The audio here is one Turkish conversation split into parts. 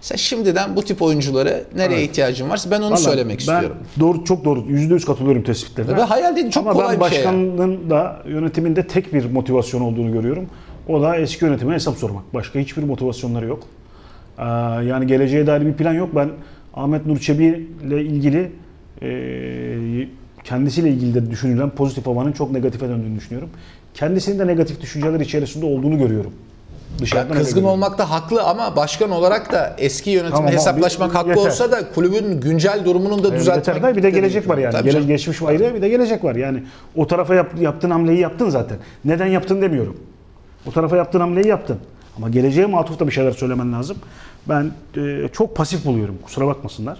Sen şimdiden bu tip oyunculara nereye ihtiyacın varsa ben onu söylemek istiyorum. Doğru, çok doğru. %100 katılıyorum tespitlerine. Ve hayal değil, çok kolay bir şey. Ama ben başkanlığın da yönetiminde tek bir motivasyon olduğunu görüyorum. O da eski yönetime hesap sormak. Başka hiçbir motivasyonları yok. Yani geleceğe dair bir plan yok. Ben Ahmet Nur Çebi ile ilgili kendisiyle ilgili de düşünülen pozitif havanın çok negatife döndüğünü düşünüyorum. Kendisinin de negatif düşünceler içerisinde olduğunu görüyorum. Kızgın olmakta haklı ama başkan olarak da eski yönetimle hesaplaşmak haklı olsa da kulübün güncel durumunu da düzeltmek. Bir de gelecek var yani. Geçmiş ayrı, bir de gelecek var. Yani o tarafa yaptığın hamleyi yaptın zaten. Neden yaptın demiyorum. O tarafa yaptığın hamleyi yaptın. Ama geleceğe matuf da bir şeyler söylemen lazım. Ben çok pasif buluyorum. Kusura bakmasınlar.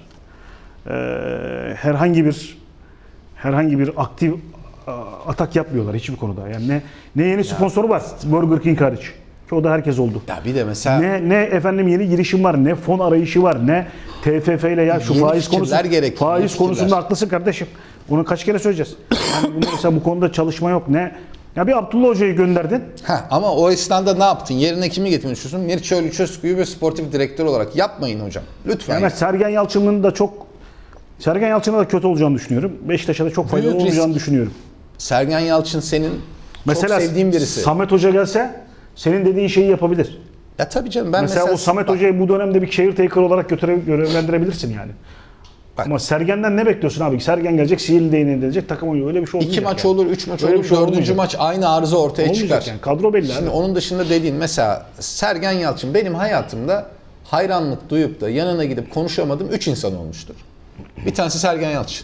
Herhangi bir aktif atak yapmıyorlar hiçbir konuda. Yani ne yeni sponsoru var Burger King hariç. Ki o da herkes oldu. Ya bir de mesela ne efendim yeni girişim var, ne fon arayışı var, ne TFF ile ya şu faiz konusunda haklısın kardeşim. Bunu kaç kere söyleyeceğiz? Yani mesela bu konuda çalışma yok. Ya bir Abdullah Hoca'yı gönderdin. Ama o esnada ne yaptın? Yerine kimi getirmek istiyorsun? Mircea Lucescu'yu bir sportif direktör olarak yapmayın hocam. Lütfen. Yani Sergen Yalçın'ın da kötü olacağını düşünüyorum. Beşiktaş'a da çok faydalı olmayacağını düşünüyorum. Sergen Yalçın senin mesela çok sevdiğin birisi. Samet Hoca gelse senin dediğin şeyi yapabilir. Ya tabii canım. Ben mesela o Samet Hoca'yı bu dönemde bir caretaker olarak görevlendirebilirsin yani. Bak. Ama Sergen'den ne bekliyorsun abi? Sergen gelecek, sihirli değneğini denecek, takım oynuyor. Öyle bir şey olmayacak. 2 maç olur, 3 maç olur, 4. maç aynı arıza ortaya çıkar. Yani. Kadro belli. Şimdi onun dışında dediğin mesela Sergen Yalçın benim hayatımda hayranlık duyup da yanına gidip konuşamadığım 3 insan olmuştur. Bir tanesi Sergen Yalçın.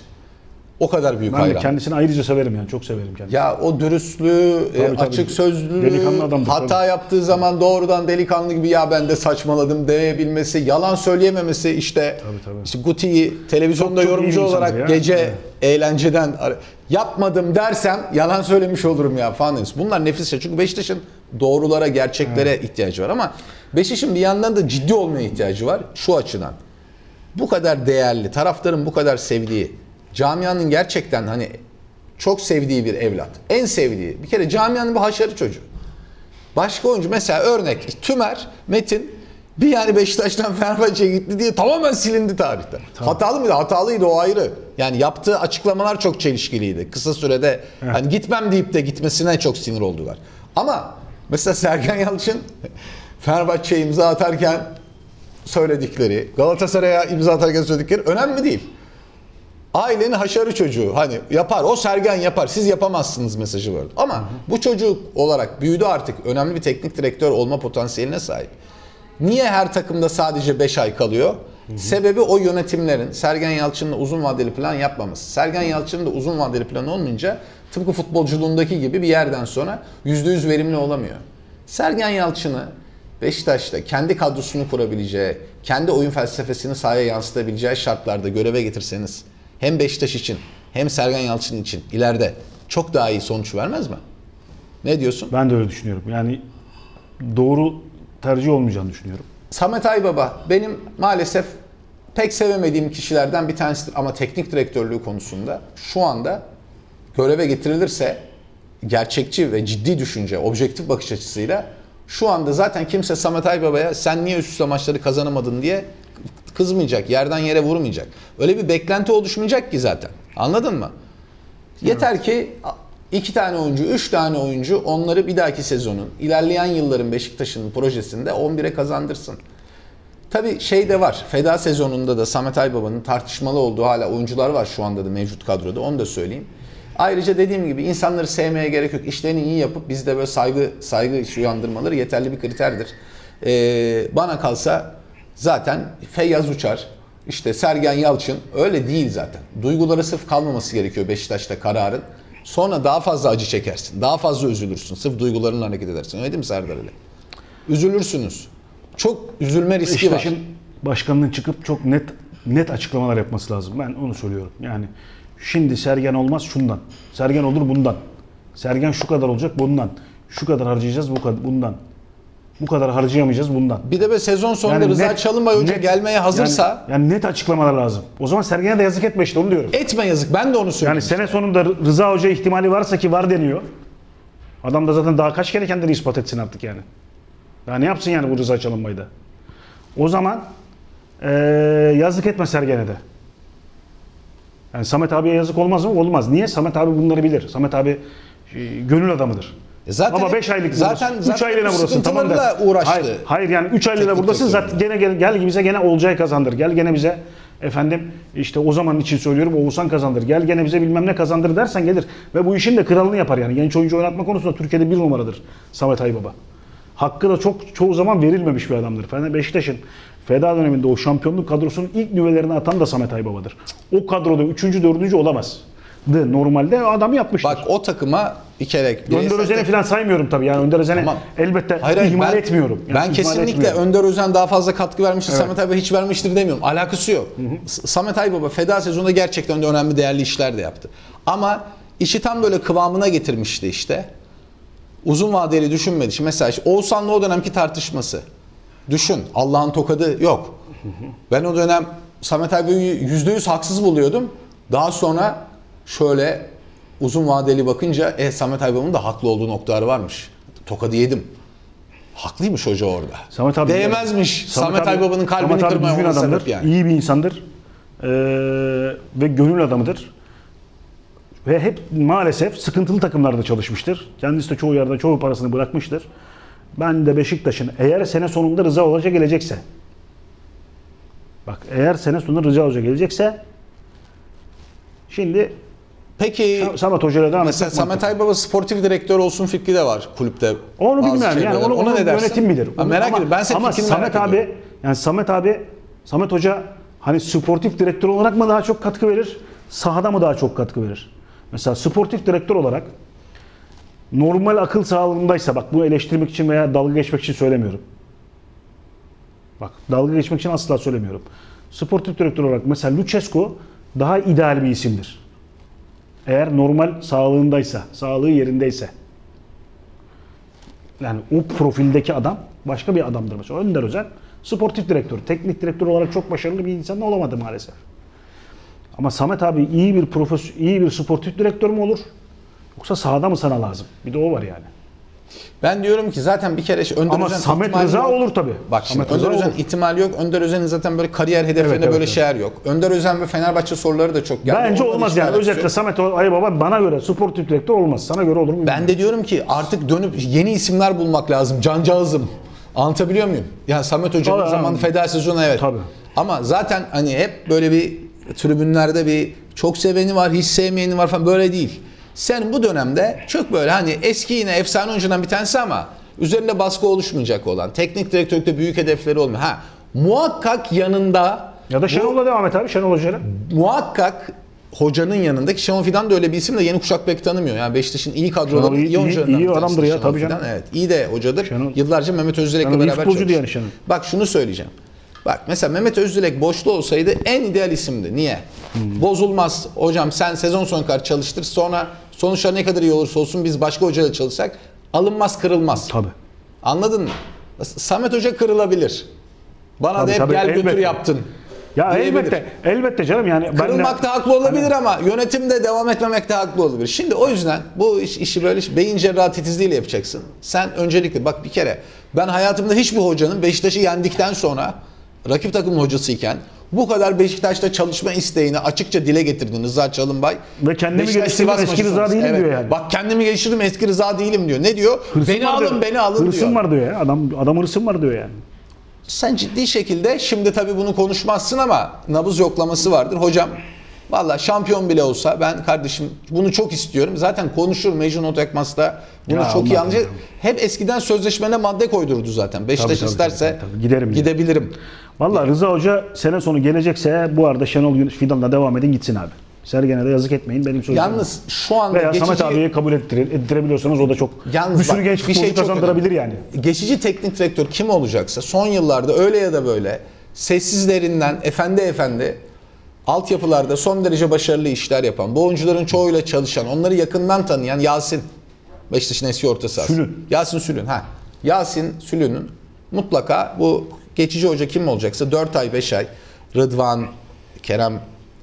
O kadar büyük hayran. Ben kendisini ayrıca severim yani. Çok severim kendisini. Ya o dürüstlüğü, açık sözlülüğü, hata yaptığı zaman doğrudan delikanlı gibi ya ben de saçmaladım diyebilmesi, yalan söyleyememesi işte Guti'yi televizyonda çok yorumcu olarak gece eğlenceden yapmadım dersem yalan söylemiş olurum ya falan demiş. Bunlar nefis şey. Çünkü Beşiktaş'ın doğrulara, gerçeklere ihtiyacı var ama Beşiktaş'ın bir yandan da ciddi olmaya ihtiyacı var şu açıdan. Bu kadar değerli, taraftarın bu kadar sevdiği, camianın gerçekten hani çok sevdiği bir evlat. En sevdiği. Bir kere camianın bu haşarı çocuğu. Başka oyuncu mesela örnek Tümer, Metin bir yani Beşiktaş'tan Fenerbahçe'ye gitti diye tamamen silindi tarihten. Tamam. Hatalı mıydı? Hatalıydı, o ayrı. Yani yaptığı açıklamalar çok çelişkiliydi. Kısa sürede hani gitmem deyip de gitmesine çok sinir oldular. Ama mesela Sergen Yalçın Fenerbahçe'ye imza atarken söyledikleri, Galatasaray'a imza atarken söyledikleri önemli değil. Ailenin haşarı çocuğu hani yapar, o Sergen yapar, siz yapamazsınız mesajı var. Ama bu çocuk olarak büyüdü artık, önemli bir teknik direktör olma potansiyeline sahip. Niye her takımda sadece 5 ay kalıyor? Sebebi o yönetimlerin Sergen Yalçın'la uzun vadeli plan yapmaması. Sergen Yalçın'ın da uzun vadeli plan olmayınca tıpkı futbolculuğundaki gibi bir yerden sonra %100 verimli olamıyor. Sergen Yalçın'ı Beşiktaş'ta kendi kadrosunu kurabileceği, kendi oyun felsefesini sahaya yansıtabileceği şartlarda göreve getirseniz hem Beşiktaş için hem Sergen Yalçın için ileride çok daha iyi sonuç vermez mi? Ne diyorsun? Ben de öyle düşünüyorum. Yani doğru tercih olmayacağını düşünüyorum. Samet Aybaba benim maalesef pek sevemediğim kişilerden bir tanesidir ama teknik direktörlüğü konusunda şu anda göreve getirilirse gerçekçi ve ciddi düşünce, objektif bakış açısıyla şu anda zaten kimse Samet Aybaba'ya sen niye üst üste maçları kazanamadın diye kızmayacak, yerden yere vurmayacak. Öyle bir beklenti oluşmayacak ki zaten. Anladın mı? Evet. Yeter ki 2 tane oyuncu, 3 tane oyuncu onları bir dahaki sezonun, ilerleyen yılların Beşiktaş'ın projesinde 11'e kazandırsın. Tabii şey de var, feda sezonunda da Samet Aybaba'nın tartışmalı olduğu hala oyuncular var şu anda da mevcut kadroda, onu da söyleyeyim. Ayrıca dediğim gibi insanları sevmeye gerek yok. İşlerini iyi yapıp bizde böyle saygı uyandırmaları yeterli bir kriterdir. Bana kalsa zaten Feyyaz Uçar, işte Sergen Yalçın öyle değil zaten. Duygulara sırf kalmaması gerekiyor Beşiktaş'ta kararın. Sonra daha fazla acı çekersin. Daha fazla üzülürsün. Sırf duygularınla hareket edersin. Öyle değil mi Serdar Ali? Üzülürsünüz. Çok üzülme riski var. Beşiktaş'ın başkanının çıkıp çok net açıklamalar yapması lazım. Ben onu söylüyorum. Yani şimdi Sergen olmaz şundan. Sergen olur bundan. Sergen şu kadar olacak bundan. Şu kadar harcayacağız bundan. Bu kadar harcayamayacağız bundan. Bir de sezon sonunda yani Rıza Çalınbay Hoca gelmeye hazırsa... Yani net açıklamalar lazım. O zaman Sergen'e de yazık etme işte onu diyorum. Etme yazık, ben de onu söylüyorum. Yani sene sonunda Rıza Hoca ihtimali varsa ki var deniyor. Adam da zaten daha kaç kere kendini ispat etsin artık yani. Daha ne yapsın yani bu Rıza Çalınbay'da? O zaman Yazık etme Sergen'e de. Yani Samet abiye yazık olmaz mı? Olmaz. Niye? Samet abi bunları bilir. Samet abi gönül adamıdır. Zaten ama 5 aylık zaten 3 aylığına buradasın, tamam da. Uğraştı. Hayır yani 3 aylığına buradasın. Zaten gel bize gene Olcay kazandır. Gel gene bize efendim işte o zaman için söylüyorum Oğuzhan kazandır. Gel gene bize bilmem ne kazandır dersen gelir. Ve bu işin de kralını yapar yani. Genç oyuncu oynatma konusunda Türkiye'de 1 numaradır Samet Aybaba. Hakkı da çoğu zaman verilmemiş bir adamdır. Beşiktaş'ın feda döneminde o şampiyonluk kadrosunun ilk nüvelerini atan da Samet Aybaba'dır. O kadroda 3. 4. olamaz. Normalde adam yapmıştır. Bak o takıma bir kere... Önder Özen'i falan saymıyorum tabii. Yani Önder Özen'i elbette ihmal etmiyorum. Yani ben kesinlikle Önder Özen daha fazla katkı vermiştir, evet. Samet Aybaba hiç vermiştir demiyorum. Alakası yok. Samet Aybaba feda sezonunda gerçekten de önemli değerli işler de yaptı. Ama işi tam böyle kıvamına getirmişti işte. Uzun vadeli düşünmedi. Şimdi mesela Oğuzhan'la o dönemki tartışması. Düşün. Allah'ın tokadı yok. Ben o dönem Samet Aybaba'yı %100 haksız buluyordum. Daha sonra şöyle uzun vadeli bakınca Samet Aybaba'nın da haklı olduğu noktaları varmış. Tokadı yedim. Haklıymış hoca orada. Samet abi değmezmiş. Samet Aybaba'nın kalbini kırmaya adamdır. Yani. İyi bir insandır. Ve gönül adamıdır. Ve hep maalesef sıkıntılı takımlarda çalışmıştır. Kendisi de çoğu yerde çoğu parasını bırakmıştır. Ben de Beşiktaş'ın eğer sene sonunda Rıza Hoca gelecekse, bak eğer sene sonunda Rıza Hoca gelecekse, şimdi peki Samet Hoca'yla devam mesela Samet Aybaba sportif direktör olsun fikri de var kulüpte. Onu bilmiyorum yani onu ne yönetim bilir. Merak ediyorum. Ben senin fikrini merak ediyorum. Samet Hoca hani sportif direktör olarak mı daha çok katkı verir? Sahada mı daha çok katkı verir? Mesela sportif direktör olarak normal akıl sağlığındaysa, bak bunu eleştirmek için veya dalga geçmek için söylemiyorum. Bak dalga geçmek için asla söylemiyorum. Sportif direktör olarak mesela Lucescu daha ideal bir isimdir. Eğer normal sağlığındaysa, sağlığı yerindeyse. Yani o profildeki adam başka bir adamdır mesela. Önder Özen sportif direktör, teknik direktör olarak çok başarılı bir insan olamadı maalesef. Ama Samet abi iyi bir sportif direktör mü olur? Yoksa sahada mı sana lazım? Bir de o var yani. Ben diyorum ki zaten bir kere Önder Özen Samet Rıza yok. Olur tabii. Bak şimdi Önder Özen ihtimali yok. Önder Özen'in zaten böyle kariyer hedeflerinde böyle şeyler yok. Önder Özen ve Fenerbahçe soruları da çok geldi. Bence olmaz yani. Özetle Samet Aybaba bana göre sportif direktör olmaz. Sana göre olur mu? Ben de diyorum ki artık dönüp yeni isimler bulmak lazım. Cancağızım. Anlatabiliyor muyum? Yani Samet Hoca'nın zamanı feda sezonu evet. Tabii. Ama zaten hani hep böyle bir tribünlerde bir çok seveni var, hiç sevmeyeni var falan, böyle değil. Sen bu dönemde çok böyle hani eski yine efsane oyuncudan bir tanesi ama üzerinde baskı oluşmayacak olan, teknik direktörlükte büyük hedefleri olmuyor. Muhakkak yanında ya da Şenol'la devam et abi, Şenol Hoca'yla. Muhakkak hocanın yanındaki Şenol Fidan da öyle bir isim de yeni kuşak pek tanımıyor. Yani Beşiktaş'ın iyi kadroları, iyi oyuncularından iyi adamdır ya tabii canım. Evet, iyi de hocadır. Şenol. Yıllarca Mehmet Özdilek'le beraber çalıştı. Yani Şenol. Bak şunu söyleyeceğim. Bak mesela Mehmet Özdilek boşta olsaydı en ideal isimdi. Niye? Bozulmaz. Hocam sen sezon sonu kadar çalıştır. Sonra sonuçlar ne kadar iyi olursa olsun biz başka hocayla çalışsak alınmaz, kırılmaz. Tabii. Anladın mı? Samet Hoca kırılabilir. Bana da hep gel götür yaptın. Ya elbette canım yani. Kırılmakta haklı olabilir ama yönetimde devam etmemekte haklı olabilir. Şimdi o yüzden bu işi böyle beyin cerrahı titizliğiyle yapacaksın. Sen öncelikle bak bir kere ben hayatımda hiçbir hocanın Beşiktaş'ı yendikten sonra rakip takımın hocasıyken bu kadar Beşiktaş'ta çalışma isteğini açıkça dile getirdiğini Rıza Çalınbay. Ve kendimi geliştirdim eski Rıza değilim diyor yani. Bak kendimi geliştirdim eski Rıza değilim diyor. Ne diyor? Beni alın diyor. Hırsım var diyor ya. Adam hırsım var diyor yani. Sen ciddi şekilde şimdi tabii bunu konuşmazsın ama nabız yoklaması vardır. Hocam valla şampiyon bile olsa ben kardeşim bunu çok istiyorum. Zaten konuşur Mecnun Otekmas'ta bunu ya, çok iyi anlayacak. Hep eskiden sözleşmene madde koydurdu zaten. Beşiktaş isterse tabii. Gidebilirim. Valla Rıza Hoca sene sonu gelecekse bu arada Şenol Fidan'la devam edin gitsin abi. Sergen'e de yazık etmeyin benim sözüm. Yalnız şu anda veya Samet abiyi kabul ettirebiliyorsanız o da çok bir sürü genç futbolcu kazandırabilir yani. Geçici teknik direktör kim olacaksa son yıllarda öyle ya da böyle sessizlerinden efendi altyapılarda son derece başarılı işler yapan, bu oyuncuların çoğuyla çalışan, onları yakından tanıyan Yasin, Beşiktaş'ın eski orta sahası. Yasin Sülün. Yasin Sülün'ün mutlaka bu geçici hoca kim olacaksa 4 ay 5 ay Rıdvan, Kerem,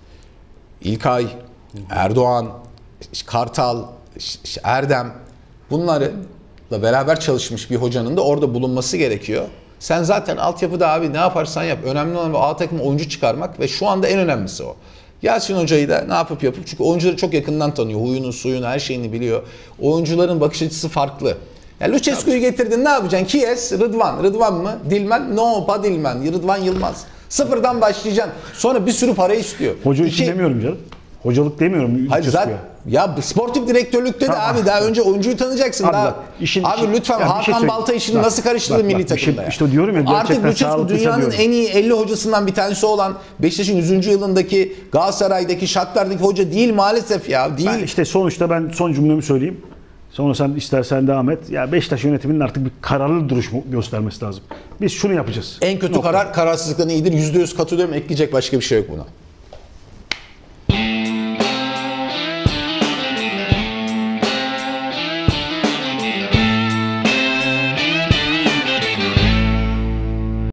İlkay, Erdoğan, Kartal, Erdem bunlarla beraber çalışmış bir hocanın da orada bulunması gerekiyor. Sen zaten altyapıda abi ne yaparsan yap. Önemli olan A takım oyuncu çıkarmak ve şu anda en önemlisi o. Yalçın Hoca'yı da ne yapıp çünkü oyuncuları çok yakından tanıyor. Huyunu, suyunu, her şeyini biliyor. Oyuncuların bakış açısı farklı. Ya Lucescu'yu getirdin, ne yapacaksın? Kies, Rıdvan. Rıdvan mı? Dilmen? No, Dilmen. Rıdvan Yılmaz. Sıfırdan başlayacaksın. Sonra bir sürü para istiyor. Hoca için demiyorum canım. Hocalık demiyorum. Hayır zaten ya sportif direktörlükte de abi daha önce oyuncuyu tanıyacaksın. Abi, abi lütfen Hakan Balta işini nasıl karıştırdı milli takımda ya? İşte diyorum ya, artık Lucescu dünyanın en iyi 50 hocasından bir tanesi olan Beşiktaş'ın 100. yılındaki Galatasaray'daki Shakhtar'daki hoca değil maalesef ya. Değil. İşte sonuçta ben son cümlemi söyleyeyim. Sonra sen istersen devam et. Ya Beşiktaş yönetiminin artık bir kararlı duruş göstermesi lazım. Biz şunu yapacağız. En kötü karar kararsızlıktan iyidir. %100 katılıyorum. Ekleyecek başka bir şey yok buna.